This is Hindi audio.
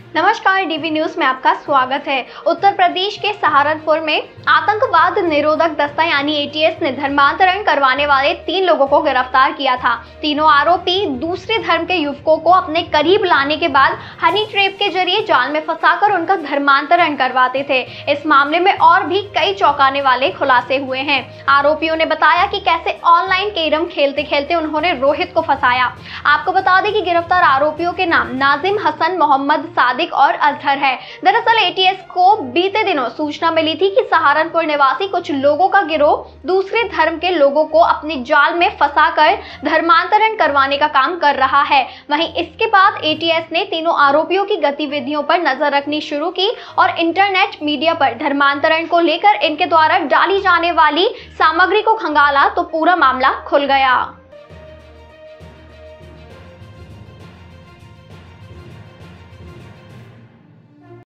नमस्कार, डीवी न्यूज में आपका स्वागत है। उत्तर प्रदेश के सहारनपुर में आतंकवाद निरोधक दस्ता यानी एटीएस ने धर्मांतरण करवाने वाले 3 लोगों को गिरफ्तार किया था। तीनों आरोपी दूसरे धर्म के युवकों को अपने करीब लाने के बाद हनी ट्रैप के जरिए जाल में फंसाकर उनका धर्मांतरण करवाते थे। इस मामले में और भी कई चौंकाने वाले खुलासे हुए हैं। आरोपियों ने बताया कि कैसे ऑनलाइन कैरम खेलते खेलते उन्होंने रोहित को फंसाया। आपको बता दें कि गिरफ्तार आरोपियों के नाम नाजिम हसन, मोहम्मद सादिक और अजहर है। दरअसल एटीएस को बीते दिनों सूचना मिली थी कि सहारनपुर निवासी कुछ लोगों का गिरोह दूसरे धर्म के लोगों को अपने जाल में फंसाकर धर्मांतरण करवाने का काम कर रहा है। वहीं इसके बाद एटीएस ने तीनों आरोपियों की गतिविधियों पर नजर रखनी शुरू की और इंटरनेट मीडिया पर धर्मांतरण को लेकर इनके द्वारा डाली जाने वाली सामग्री को खंगाला तो पूरा मामला खुल गया।